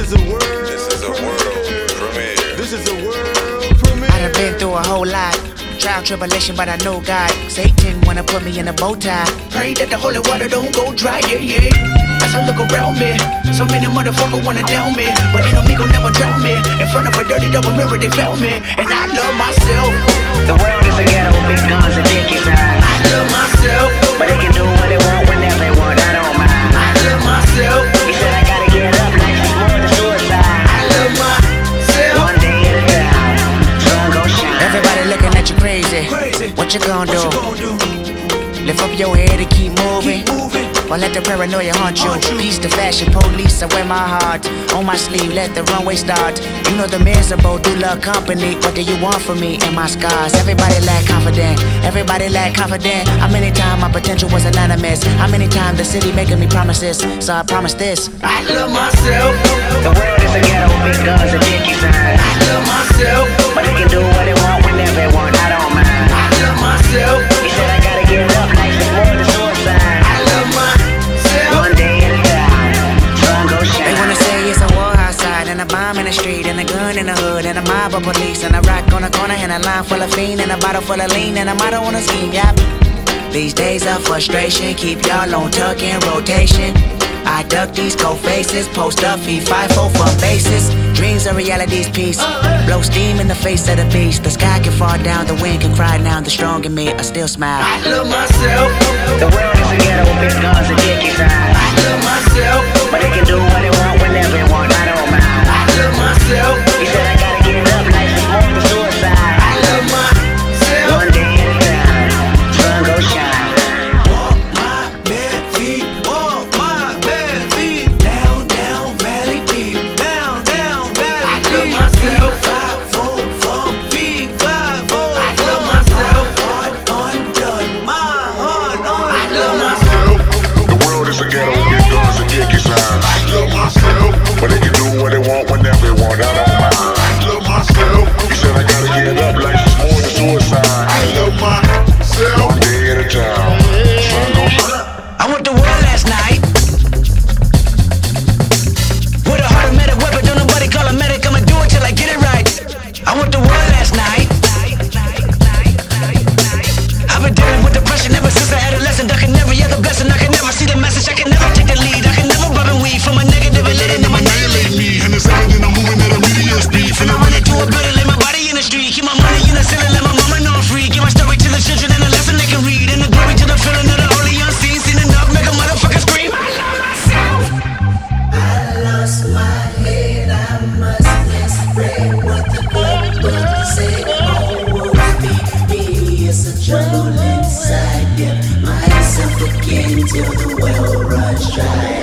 is a world. This is a world premiere. This is a world premiere. I done been through a whole lot. Trial, tribulation, but I know God. Satan wanna put me in a bow tie. Pray that the holy water don't go dry, yeah, yeah. As I look around me, so many motherfuckers wanna down me, but ain't no me gon' never drown me. In front of a dirty double mirror, they found me, and I love myself. The world is a ghetto with big guns and dick inside. I love myself, But they can do what they want whenever they want, I don't mind. I love myself, He said I gotta get up, life is more than suicide. I love myself. One day at a time, sun gon' shine. Everybody looking at you crazy. What you gonna do? Lift up your head and keep moving. Or let the paranoia haunt you. Peace to fashion police, I wear my heart on my sleeve, let the runway start. You know the miserable do love company. What do you want from me and my scars? Everybody lack confident, everybody lack confident. How many times my potential was anonymous? How many times the city making me promises? So I promise this, I love myself. The world is a ghetto with big guns and dick inside. I love myself, But they can do what they want whenever they want, I don't mind. I love myself. He said I gotta get up, life is more than suicide. I love myself. One day at a time, sun gon' shine. They wanna say it's a war outside, and a bomb in the street, and a gun in the hood, and a mob of police, and a rock on the corner, and a line full of fiend, and a bottle full of lean, and a motto on a scheme, yep. These days of frustration keep y'all on tuck in rotation. I duck these cold faces, post up, feed 5-4 from bases. Dreams are reality's piece. Blow steam in the face of the beast. The sky can fall down, the wind can cry now. The strong in me, I still smile. I love myself. The world is a ghetto with big guns and dick inside. I love myself. But they can do what they want whenever they want, I don't mind. I love myself. He said I gotta get up, life is more than suicide. I love myself. One day at a time, sun gon' shine. Walk my bare feet, walk my bare feet. Down, down, valley deep. Down, down, valley I love deep. myself. 5-4 from big 5-4. I love myself. Heart undone, my heart undone. I love myself. The world is a ghetto with big guns and dick inside. I love myself. But they can do what they want whenever they want, I don't mind. I love myself. He said I gotta get up, life is more than suicide. I love myself. One day at a time, sun gon' shine. I went to war last night with a heart of Meadowood, but don't nobody call a medic. I'ma do it till I get it right. I went to war last night. I've been dealing with depression ever since I adolescent. I can never hear the blessing, I can never see the message, I can never take the lead, I can never rub and weed from a negative and letting them annihilate me. And it's evident I'm moving at a medium speed. Finna run into a building, lay my body in the street, keep my money in the ceiling, let my mama know I'm free. Give my story to the children and a lesson they can read, and the glory to the feeling of the holy unseen. Seen enough, make a motherfucker scream. I love myself. I lost my head, I must misread what the good book said. Oh, woe be, it's a jungle inside, yeah. Myself again till the well runs dry.